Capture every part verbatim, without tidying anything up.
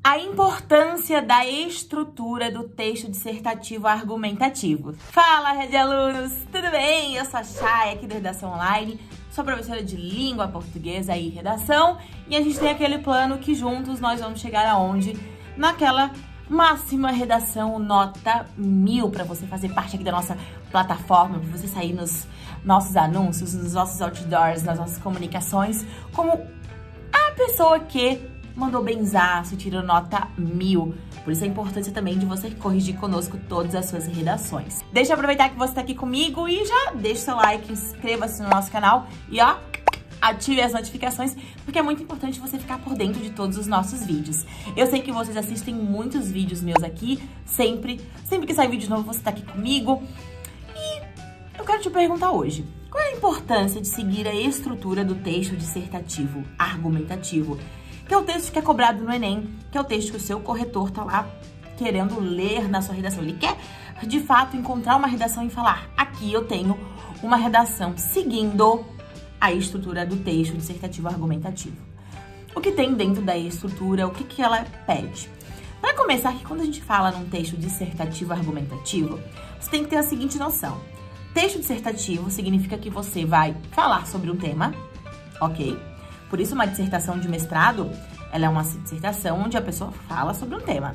A importância da estrutura do texto dissertativo argumentativo. Fala, Rede Alunos! Tudo bem? Eu sou a Chay, aqui da Redação Online. Sou professora de língua portuguesa e redação. E a gente tem aquele plano que juntos nós vamos chegar aonde? Naquela máxima redação nota mil, para você fazer parte aqui da nossa plataforma, para você sair nos nossos anúncios, nos nossos outdoors, nas nossas comunicações, como a pessoa que mandou benzaço e tirou nota mil. Por isso a importância também de você corrigir conosco todas as suas redações. Deixa eu aproveitar que você está aqui comigo e já deixa seu like, inscreva-se no nosso canal e ó, ative as notificações, porque é muito importante você ficar por dentro de todos os nossos vídeos. Eu sei que vocês assistem muitos vídeos meus aqui, sempre. Sempre que sai vídeo novo, você tá aqui comigo. E eu quero te perguntar hoje, qual é a importância de seguir a estrutura do texto dissertativo argumentativo? Que é o texto que é cobrado no Enem, que é o texto que o seu corretor tá lá querendo ler na sua redação. Ele quer, de fato, encontrar uma redação e falar, aqui eu tenho uma redação seguindo a estrutura do texto dissertativo argumentativo. O que tem dentro da estrutura, o que, que ela pede? Para começar, que quando a gente fala num texto dissertativo argumentativo, você tem que ter a seguinte noção. Texto dissertativo significa que você vai falar sobre um tema, ok? Por isso, uma dissertação de mestrado, ela é uma dissertação onde a pessoa fala sobre um tema.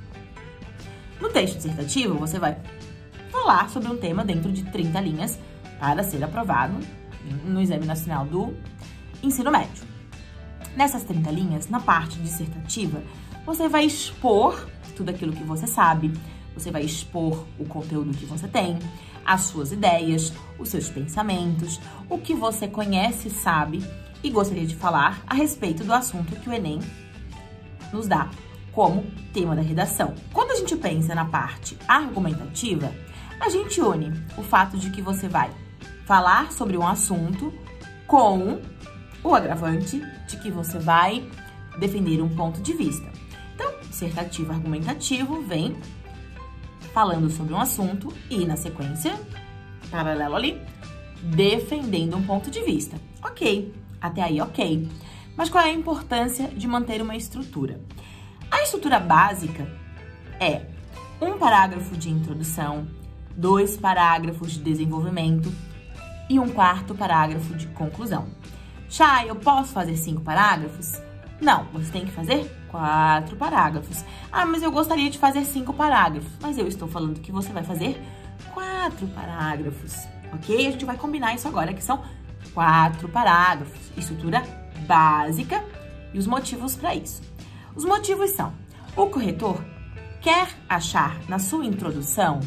No texto dissertativo, você vai falar sobre um tema dentro de trinta linhas para ser aprovado no Exame Nacional do Ensino Médio. Nessas trinta linhas, na parte dissertativa, você vai expor tudo aquilo que você sabe, você vai expor o conteúdo que você tem, as suas ideias, os seus pensamentos, o que você conhece e sabe e gostaria de falar a respeito do assunto que o Enem nos dá como tema da redação. Quando a gente pensa na parte argumentativa, a gente une o fato de que você vai falar sobre um assunto com o agravante de que você vai defender um ponto de vista. Então, dissertativo argumentativo vem falando sobre um assunto e, na sequência, paralelo ali, defendendo um ponto de vista. Ok, até aí ok. Mas qual é a importância de manter uma estrutura? A estrutura básica é um parágrafo de introdução, dois parágrafos de desenvolvimento e um quarto parágrafo de conclusão. Chay, eu posso fazer cinco parágrafos? Não, você tem que fazer quatro parágrafos. Ah, mas eu gostaria de fazer cinco parágrafos. Mas eu estou falando que você vai fazer quatro parágrafos, ok? A gente vai combinar isso agora, que são quatro parágrafos, estrutura básica e os motivos para isso. Os motivos são, o corretor quer achar na sua introdução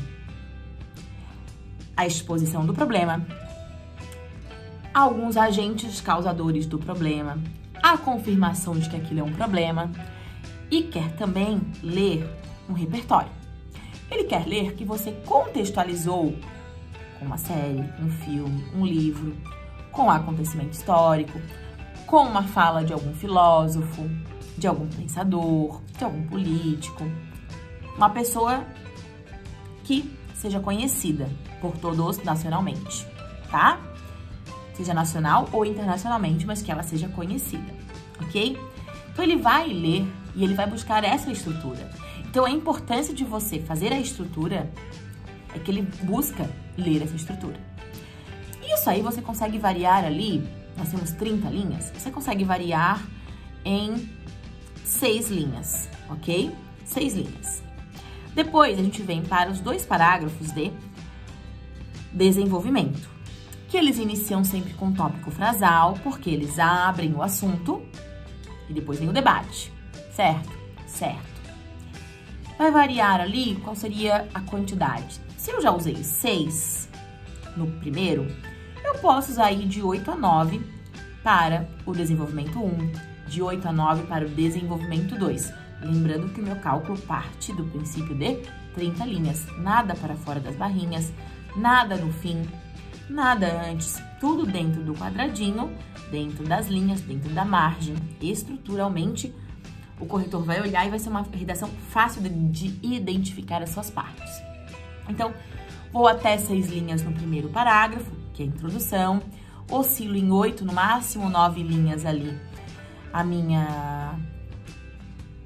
a exposição do problema, alguns agentes causadores do problema, a confirmação de que aquilo é um problema e quer também ler um repertório. Ele quer ler que você contextualizou com uma série, um filme, um livro, com um acontecimento histórico, com uma fala de algum filósofo, de algum pensador, de algum político, uma pessoa que seja conhecida por todos nacionalmente, tá? Seja nacional ou internacionalmente, mas que ela seja conhecida, ok? Então, ele vai ler e ele vai buscar essa estrutura. Então, a importância de você fazer a estrutura é que ele busca ler essa estrutura. Isso aí você consegue variar ali, nós temos trinta linhas, você consegue variar em seis linhas, ok? Seis linhas. Depois, a gente vem para os dois parágrafos de desenvolvimento, que eles iniciam sempre com tópico frasal, porque eles abrem o assunto e depois vem o debate, certo? Certo. Vai variar ali qual seria a quantidade. Se eu já usei seis no primeiro, eu posso usar aí de oito a nove para o desenvolvimento um, de oito a nove para o desenvolvimento dois. Lembrando que o meu cálculo parte do princípio de trinta linhas, nada para fora das barrinhas, nada no fim, nada antes, tudo dentro do quadradinho, dentro das linhas, dentro da margem. Estruturalmente, o corretor vai olhar e vai ser uma redação fácil de, de identificar as suas partes. Então, vou até seis linhas no primeiro parágrafo, que é a introdução, oscilo em oito, no máximo nove linhas ali, a minha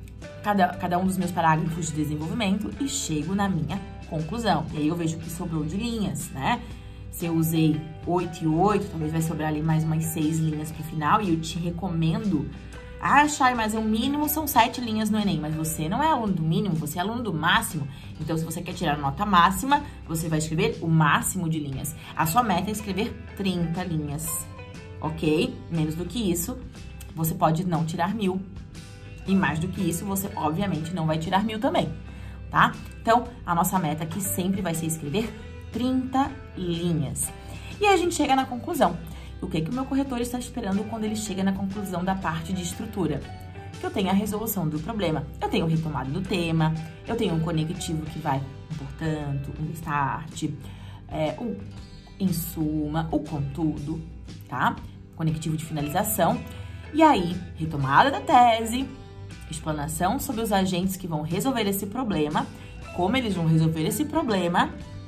cada, cada um dos meus parágrafos de desenvolvimento e chego na minha conclusão. E aí eu vejo o que sobrou de linhas, né? Se eu usei oito e oito, talvez vai sobrar ali mais umas seis linhas pro final. E eu te recomendo... Ah, Chay, mas o mínimo são sete linhas no Enem. Mas você não é aluno do mínimo, você é aluno do máximo. Então, se você quer tirar a nota máxima, você vai escrever o máximo de linhas. A sua meta é escrever trinta linhas, ok? Menos do que isso, você pode não tirar mil. E mais do que isso, você obviamente não vai tirar mil também, tá? Então, a nossa meta aqui sempre vai ser escrever trinta linhas. E aí a gente chega na conclusão. O que, que o meu corretor está esperando quando ele chega na conclusão da parte de estrutura? Que eu tenha a resolução do problema. Eu tenho o retomado do tema, eu tenho um conectivo que vai um portanto, um start, é, o em suma, o contudo, tá? Conectivo de finalização. E aí, retomada da tese, explanação sobre os agentes que vão resolver esse problema, como eles vão resolver esse problema,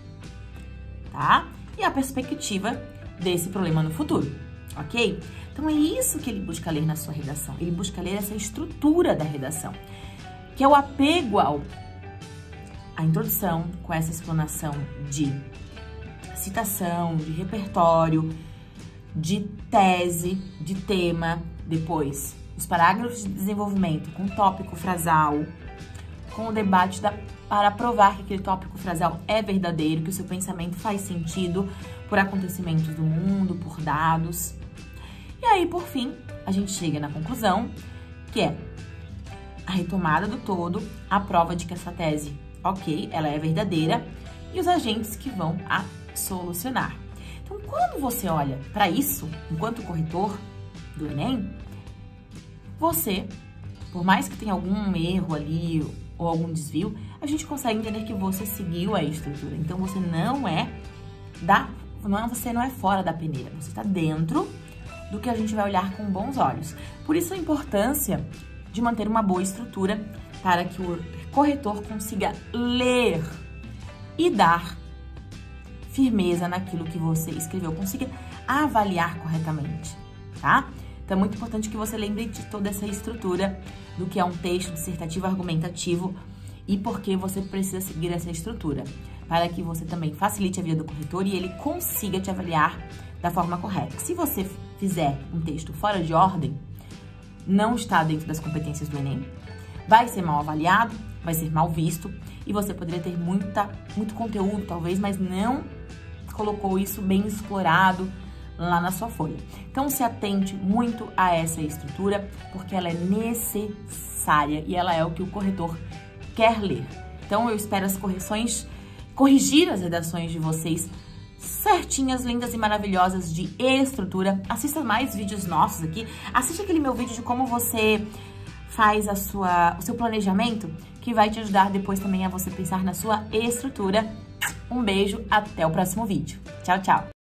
tá? E a perspectiva desse problema no futuro, ok? Então, é isso que ele busca ler na sua redação. Ele busca ler essa estrutura da redação, que é o apego ao, à introdução, com essa explanação de citação, de repertório, de tese, de tema, depois os parágrafos de desenvolvimento com tópico frasal, com o debate da, para provar que aquele tópico frasal é verdadeiro, que o seu pensamento faz sentido por acontecimentos do mundo, por dados. E aí, por fim, a gente chega na conclusão, que é a retomada do todo, a prova de que essa tese, ok, ela é verdadeira, e os agentes que vão a solucionar. Então, quando você olha para isso, enquanto corretor do Enem, você, por mais que tenha algum erro ali ou algum desvio, a gente consegue entender que você seguiu a estrutura. Então, você não é da, não é, você não é fora da peneira, você está dentro do que a gente vai olhar com bons olhos. Por isso, a importância de manter uma boa estrutura para que o corretor consiga ler e dar firmeza naquilo que você escreveu, consiga avaliar corretamente, tá? Então, é muito importante que você lembre de toda essa estrutura do que é um texto dissertativo argumentativo e por que você precisa seguir essa estrutura, para que você também facilite a vida do corretor e ele consiga te avaliar da forma correta. Se você fizer um texto fora de ordem, não está dentro das competências do Enem, vai ser mal avaliado, vai ser mal visto e você poderia ter muita, muito conteúdo, talvez, mas não colocou isso bem explorado lá na sua folha. Então, se atente muito a essa estrutura, porque ela é necessária e ela é o que o corretor quer ler. Então, eu espero as correções, corrigir as redações de vocês certinhas, lindas e maravilhosas de estrutura. Assista mais vídeos nossos aqui. Assiste aquele meu vídeo de como você faz a sua, o seu planejamento, que vai te ajudar depois também a você pensar na sua estrutura. Um beijo, até o próximo vídeo. Tchau, tchau!